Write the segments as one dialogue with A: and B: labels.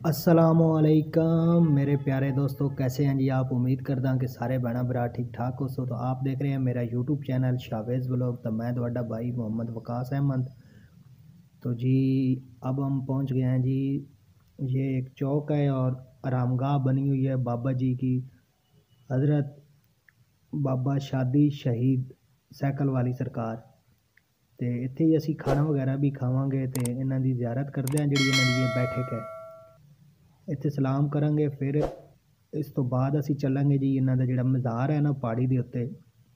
A: अस्सलामुअलैकुम मेरे प्यारे दोस्तों, कैसे हैं जी आप। उम्मीद करदा कि सारे भैन भरा ठीक ठाक हो। सो तो आप देख रहे हैं मेरा यूट्यूब चैनल शावेज़ व्लॉग। तो मैं ਤੁਹਾਡਾ भाई मोहम्मद वकास अहमद। तो जी अब हम पहुंच गए हैं जी। ये एक चौक है और आरामगाह बनी हुई है बाबा जी की, हज़रत बाबा शादी शहीद साइकिल वाली सरकार। तो इत्थे ही असी खाना वगैरह भी खावांगे तो इन्हां दी ज़ियारत करते हैं। जी इन्हां दी ये बैठक है, ਇੱਥੇ ਸਲਾਮ ਕਰਾਂਗੇ। ਫਿਰ ਇਸ ਤੋਂ ਬਾਅਦ ਅਸੀਂ ਚੱਲਾਂਗੇ ਜੀ ਇਹਨਾਂ ਦਾ ਜਿਹੜਾ ਮਜ਼ਾਰ ਹੈ ਨਾ ਪਹਾੜੀ ਦੇ ਉੱਤੇ,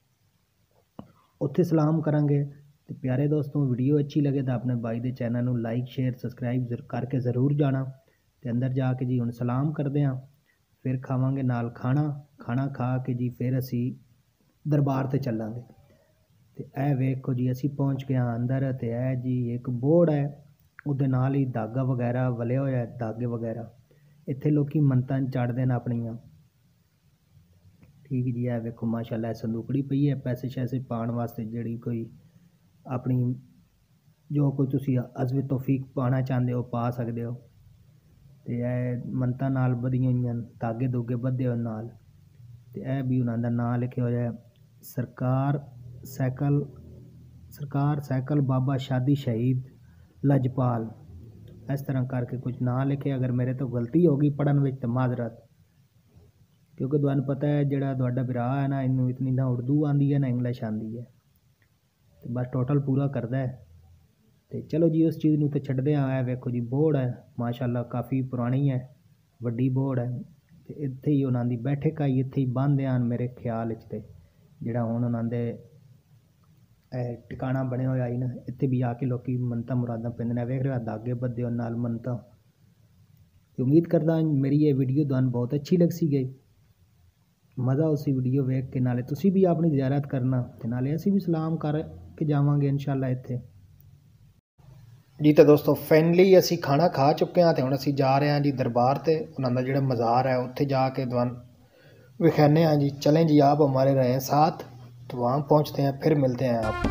A: ਉੱਥੇ ਸਲਾਮ ਕਰਾਂਗੇ। ਤੇ ਪਿਆਰੇ ਦੋਸਤੋ, ਵੀਡੀਓ ਅੱਛੀ ਲੱਗੇ ਤਾਂ ਆਪਣੇ ਭਾਈ ਦੇ ਚੈਨਲ ਨੂੰ ਲਾਈਕ ਸ਼ੇਅਰ ਸਬਸਕ੍ਰਾਈਬ ਕਰਕੇ ਜ਼ਰੂਰ ਜਾਣਾ। ਤੇ ਅੰਦਰ ਜਾ ਕੇ ਜੀ ਹੁਣ ਸਲਾਮ ਕਰਦੇ ਹਾਂ, ਫਿਰ ਖਾਵਾਂਗੇ ਨਾਲ ਖਾਣਾ ਖਾ ਕੇ ਜੀ ਫਿਰ ਅਸੀਂ ਦਰਬਾਰ ਤੇ ਚੱਲਾਂਗੇ। ਤੇ ਇਹ ਵੇਖੋ ਜੀ ਅਸੀਂ ਪਹੁੰਚ ਗਏ ਹਾਂ ਅੰਦਰ। ਤੇ ਇਹ ਜੀ ਇੱਕ ਬੋਰਡ ਹੈ, ਉਹਦੇ ਨਾਲ ਹੀ ਧਾਗਾ ਵਗੈਰਾ ਵਲਿਆ ਹੋਇਆ, ਧਾਗੇ ਵਗੈਰਾ। ਇੱਥੇ ਲੋਕੀ ਮੰਨਤਾਂ ਚੜ੍ਹਦੇ ਨੇ ਆਪਣੀਆਂ। ਠੀਕ ਜੀ, ਇਹ ਵੇਖੋ ਮਾਸ਼ਾਅੱਲਾ ਸੰਦੂਕੜੀ ਪਈ ਹੈ ਪੈਸੇ ਸ਼ੈਸੇ ਪਾਉਣ ਵਾਸਤੇ, ਜਿਹੜੀ ਕੋਈ ਆਪਣੀ ਜੋ ਕੋਈ ਤੁਸੀਂ ਅਜ਼ਵ ਤੌਫੀਕ ਪਾਉਣਾ ਚਾਹੁੰਦੇ ਹੋ ਪਾ ਸਕਦੇ ਹੋ। ਤੇ ਇਹ ਮੰਨਤਾਂ ਨਾਲ ਬੱਧੀਆਂ ਹੋਈਆਂ, ਧਾਗੇ ਧੁਗੇ ਬੱਧੇ ਹੋਏ ਨਾਲ। ਤੇ ਇਹ ਵੀ ਉਹਨਾਂ ਦਾ ਨਾਂ ਲਿਖਿਆ ਹੋਇਆ, ਸਰਕਾਰ ਸਾਈਕਲ ਬਾਬਾ ਸ਼ਾਦੀ ਸ਼ਹੀਦ ਲਜਪਾਲ। इस तरह करके कुछ ना लिखे। अगर मेरे तो गलती होगी पढ़न में तो माजरत, क्योंकि तुहानू पता है जोड़ा तुहाडा भरा है ना, इनू इतनी ना उर्दू आती है ना इंग्लिश आती है। तो बस टोटल पूरा करता है। तो चलो जी उस चीज़ नूं तो छड्डदे आं। वेखो जी बोर्ड है माशाअल्लाह, काफ़ी पुरानी है, वड्डी बोर्ड है। तो इत्थे ही उन्हां दी बैठक आई, इत्थे ही बंदे आन मेरे ख्याल च। ते जिहड़ा हुण उन्हां दे टिकाणा बने होया ही ना, इत्थे भी आके लोग मनता मुरादा पेंदे ने। वेख रहे हो धागे बद्धे होण नाल मनता। उम्मीद करदा मेरी ये वीडियो तुहानू बहुत अच्छी लग सी गई, मज़ा उसी वीडियो वेख के। नाले तुसी भी अपनी ज़ियारत करना ते नाले असी भी सलाम कर के जावांगे इंशाअल्लाह इत्थे जी। तो दोस्तों फाइनली असी खाना खा चुके हैं। तो हुण असी जा रहे हैं जी दरबार ते। उन्हां दा जिहड़ा मज़ार है उत्थे जाके तुहानू विखाने हैं जी। चलें जी, आप हमारे रहें साथ। तो वहाँ पहुँचते हैं, फिर मिलते हैं आप।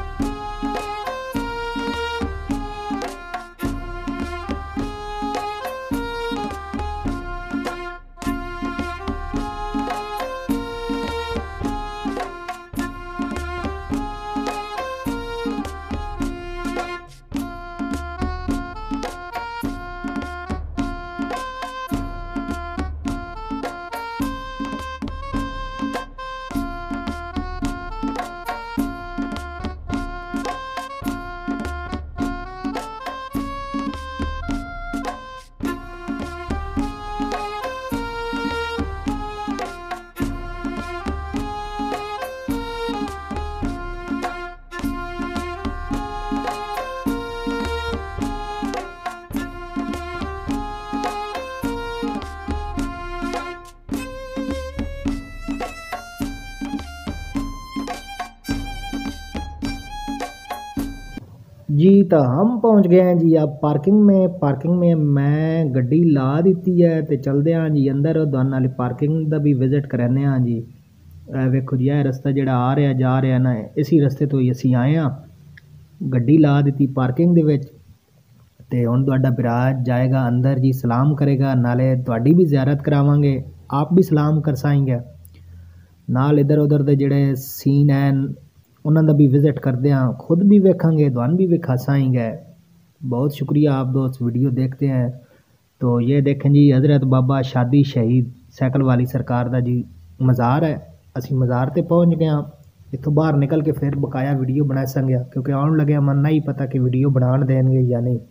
A: जी तो हम पहुंच गए हैं जी अब पार्किंग में मैं गड्डी ला दी है। तो चलते हैं जी अंदर, तुहानू नाल पार्किंग का भी विजिट कराने हैं जी। वेखो जी यह रस्ता जो आ रहा जा रहा ना, इसी रस्ते तो ही असी आए हाँ। गड्डी ला दी पार्किंग दे विच। ते हुण तुहाडा भरा जाएगा अंदर जी, सलाम करेगा, नाले तुहाडी भी ज़ियारत करावांगे, आप भी सलाम कर साएंगे। नाल इधर उधर दे जिहड़े सीन हैं उन्हां दा भी विजिट करते हैं, खुद भी वेखांगे, तुहानू भी विखा साएंगे। बहुत शुक्रिया आप दोस्त वीडियो देखते हैं। तो ये देखें जी हज़रत बाबा शादी शहीद साइकिल वाली सरकार दा जी मज़ार है। असी मज़ार ते पहुँच गए हाँ। इत्थों बाहर निकल के फिर बकाया वीडियो बना सकेंगे, क्योंकि आउण लगे मन नहीं पता कि वीडियो बनाण देणगे या नहीं।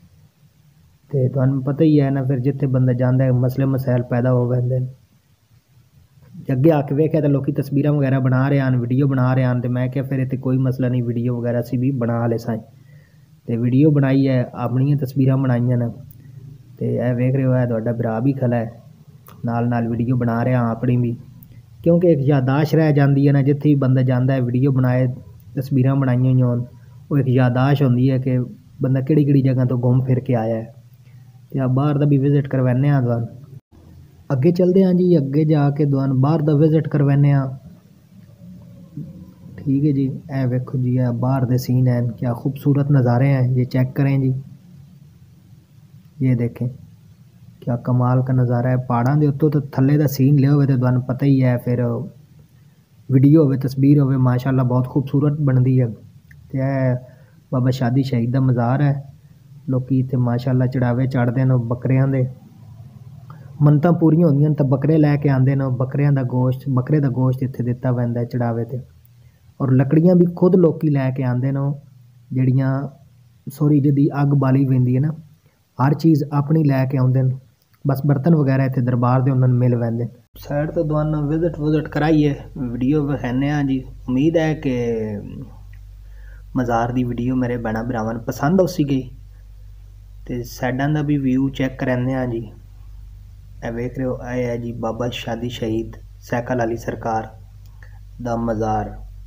A: तो तुहानू पता ही है ना, फिर जिथे बंदा जांदा है मसले मसाइल पैदा हो वैंदे ने। अगे आके वेख्या तो लोग तस्वीर वगैरह बना रहे हैं, वीडियो बना रहे हैं। तो मैं क्या फिर इतने कोई मसला नहीं, वीडियो वगैरह असी भी बना ले साएं। तो वीडियो बनाई है, अपनियां तस्वीर बनाई ने। तो यह वेख रहे हो है तुहाडा भरा भी खला है, नाल वीडियो बना रहे हैं अपनी भी, क्योंकि एक यादाश रह जाती है ना। जिथे भी बंदा जाता है वीडियो बनाए, तस्वीर बनाई हुई होन, वो एक यादाश होती है कि बंदा किहड़ी जगह तो घूम फिर के आया है। तो बाहर का भी विजिट करवाने तुहानू। अगे चलते हैं जी, अगे जाके तुहानू बाहर का विजिट करवाने। ठीक है जी, ए वेखो जी है बाहर दे सीन हैं, क्या खूबसूरत नज़ारे हैं, ये चेक करें जी, ये देखें। क्या कमाल का नज़ारा है। पहाड़ों के उत्तों तो थल्ले का सीन लिया हो तो तुहानू पता ही है, फिर वीडियो हो तस्वीर हो माशाअल्लाह बहुत खूबसूरत बनती है। तो यह बाबा शादी शहीद का मज़ार है। लोग इतने माशाअल्लाह चढ़ावे चढ़ते हैं बकरियां दे, मन्नतां पूरियां होंदियां तो बकरे लैके आते हैं। बकरियां का गोश्त, बकरे का गोश्त इत्थे दिता पैंदा है चढ़ावे ते। और लकड़ियां भी खुद लोग लैके आते हैं, जड़ियाँ सॉरी जिहदी अग बाली पैंदी है ना, हर चीज़ अपनी लैके आते हैं। बस बर्तन वगैरह इत्थे दरबार दे उन्होंने मिल पैंदे। साइड तो तुहानू विजिट कराइए, वीडियो विखाने जी। उम्मीद है कि मज़ार की वीडियो मेरे भैन भरावां नूं पसंद आसी गई। तो साइडां दा भी व्यू चैक कराने जी। ਇਹ ਵੇਖ ਰਹੇ ਹੋ, ਇਹ ਹੈ ਜੀ ਬਾਬਾ ਸ਼ਾਦੀ ਸ਼ਹੀਦ ਸਾਈਕਲ ਵਾਲੀ ਸਰਕਾਰ ਦਾ ਮਜ਼ਾਰ।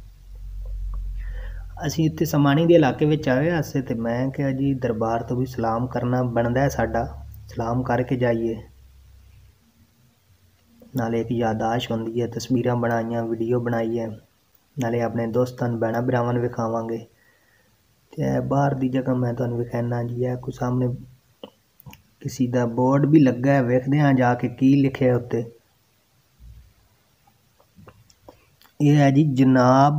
A: ਅਸੀਂ ਇੱਥੇ ਸਮਾਣੀ ਦੇ ਇਲਾਕੇ ਵਿੱਚ ਆਏ ਹਾਸੇ ਤੇ ਮੈਂ ਕਿਹਾ ਜੀ ਦਰਬਾਰ ਤੋਂ ਵੀ ਸਲਾਮ ਕਰਨਾ ਬਣਦਾ ਹੈ ਸਾਡਾ, ਸਲਾਮ ਕਰਕੇ ਜਾਈਏ। ਨਾਲੇ ਇੱਕ ਯਾਦਾਸ਼ਤ ਹੁੰਦੀ ਹੈ, ਤਸਵੀਰਾਂ ਬਣਾਈਆਂ, ਵੀਡੀਓ ਬਣਾਈ ਹੈ, ਨਾਲੇ ਆਪਣੇ ਦੋਸਤਾਂ ਨੂੰ ਭੈਣਾਂ ਭਰਾਵਾਂ ਨੂੰ ਵਿਖਾਵਾਂਗੇ। ਤੇ ਬਾਹਰ ਦੀ ਜਗ੍ਹਾ ਮੈਂ ਤੁਹਾਨੂੰ ਵਿਖਾਣਾ ਜੀ, ਇਹ ਕੋਈ ਸਾਹਮਣੇ किसी का बोर्ड भी लगा है, वेखते हैं जाके की लिखे उत्ते। यह है जी जनाब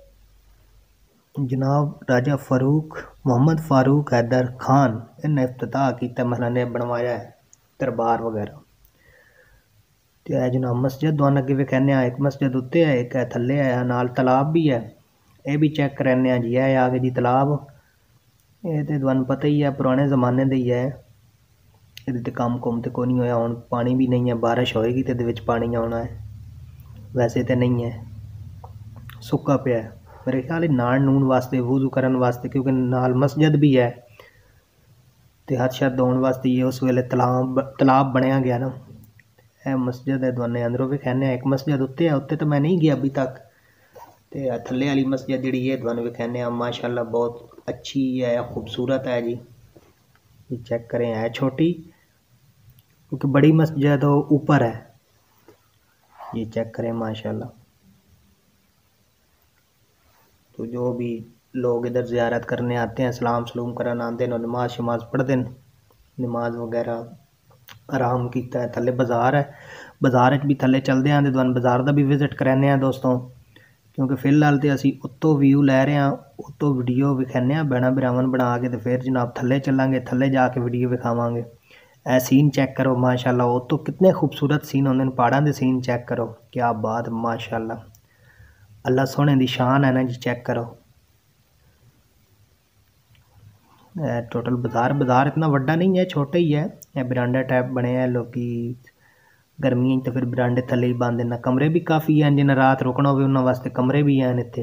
A: राजा फारूक मोहम्मद फारूक हैदर खान, इन्हें इफ्तिताह किया, महाराज ने बनवाया है दरबार वगैरह। तो है जनाब मस्जिद दोनों अगे विखाने, एक मस्जिद उत्ते है, एक है थल्ले है, नाल तलाब भी है, ये भी चेक कराने जी। है आ गए जी तलाब, ये तो तुहानू पता ही है पुराने ज़माने दे ही है। ये काम कुम तो कोई नहीं होया, हुण पानी भी नहीं है, बारिश होएगी तो ये पानी आना है, वैसे तो नहीं है, सुक्का पिया है। मेरे ख्याल नान नून वास्ते, वुजू करने वास्ते, क्योंकि नाल मस्जिद भी है तो हथ शत धोने वास्ते ये उस वेले तलाब बनया गया ना। यह मस्जिद है, दोनों अंदरों विखाने। एक मस्जिद उत्ते है, उत्ते तो मैं नहीं गया अभी तक। तो थल्ले वाली मस्जिद जी ये दोनों विखाने, माशाअल्लाह बहुत अच्छी है, खूबसूरत है जी। ये चेक करें, है छोटी क्योंकि बड़ी मस्जिद तो ऊपर है। ये चेक करें माशाल्लाह। तो जो भी लोग इधर ज़ियारत करने आते हैं, सलाम सलूम करन आते हैं, नमाज शमाज पढ़ते हैं, नमाज वगैरह आराम किया है। थल्ले बाज़ार है, बाज़ार भी थल्ले चलते हैं तो तुहानू बाज़ार का भी विजिट कराने दोस्तों, क्योंकि फिलहाल तो असी उत्तों व्यू लै रहे हैं, उत्तों वीडियो विखाने भैन भरावां बना के, तो फिर जनाब थल्ले चलांगे, थल्ले जाके वीडियो विखावांगे। ए सीन चेक करो माशाल्लाह, उत्तों कितने खूबसूरत सीन होंदे ने, पहाड़ां दे सीन चेक करो, क्या बात माशाल्लाह, अल्लाह सोने दी शान है ना जी। चेक करो टोटल बाज़ार इतना वड्डा नहीं है, छोटा ही है। यह बरांडा टाइप बने हैं, लोग गर्मियों तो फिर बरांडे थले ही बांधे ना। कमरे भी काफ़ी हैं, जिन्हें रात रुकना हो उन्होंने वास्ते कमरे भी हैं इत्थे।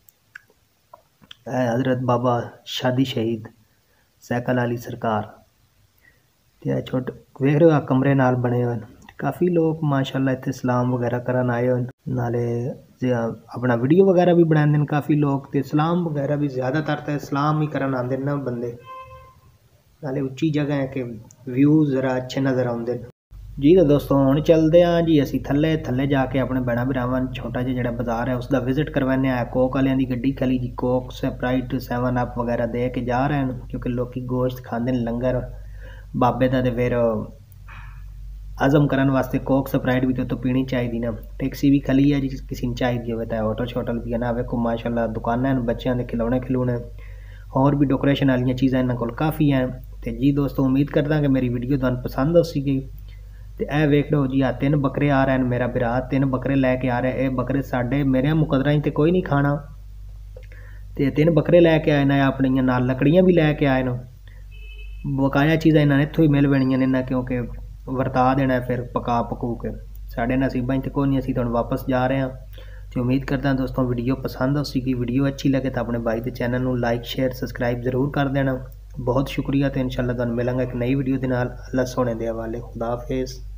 A: हज़रत बाबा शादी शहीद साइकल वाली सरकार। तो छोटे वेख रहे हो कमरे नाल बने हुए, काफ़ी लोग माशाल्लाह इत्थे सलाम वगैरह करन आए हो, नाले अपना वीडियो वगैरह भी बनाते हैं काफ़ी लोग। तो सलाम वगैरह भी ज़्यादातर तो सलाम ही करन आते ना बंदे, नाले उच्ची जगह है कि व्यू ज़रा अच्छे नज़र आते हैं जी। तो दोस्तों हुण चलते हैं जी असी थल्ले जाके अपने भैन भरावां छोटा जिहा जिहड़ा बाज़ार है उसका विजिट करवाने आए। कोक वालियां दी गड्डी खली जी, कोक स्प्राइट 7 अप वगैरह दे के जा रहे हैं, क्योंकि लोग गोश्त खाते हैं लंगर बाबे का। तो फिर हज़म करने वास्ते कोक स्प्राइट भी तो पीनी चाहिए ना। टैक्सी भी खली है जी, किसी ने चाहिए हो तो होटल शोटल भी है ना। वेखो माशाल्लाह दुकानें बच्चों के खिलौने और भी डेकोरेशन वाली चीज़ां इन्होंने कोल काफ़ी हैं। तो जी दोस्तों उम्मीद करदा कि मेरी वीडियो तुहानू पसंद आसी गई। तो यह वेख लो जी, आ 3 बकरे आ रहे हैं, मेरा भरा 3 बकरे लैके आ रहे हैं। ये बकरे साढ़े मेरे मुकदरा तो कोई नहीं खाना, तो 3 बकरे लैके आए ना, अपनिया नाल लकड़ियाँ भी लैके आए न। बकाया चीज़ां इन्होंने इत्थों ही मिल पैणियां ने ना, क्योंकि वरता देना फिर पका पकू के। साढ़े नसीबां तो कोई नहीं, असीं तुहानू वापस जा रहे हैं। तो उम्मीद करता दोस्तों वीडियो पसंद आसी गई। वीडियो अच्छी लगे तो अपने भाई के चैनल को लाइक शेयर सबसक्राइब जरूर कर देना। बहुत शुक्रिया। तो इंशाल्लाह तुहानू मिलांगा एक नई वीडियो के नाल। अल्लाह सोने दे हवाले। खुदा हाफिज़।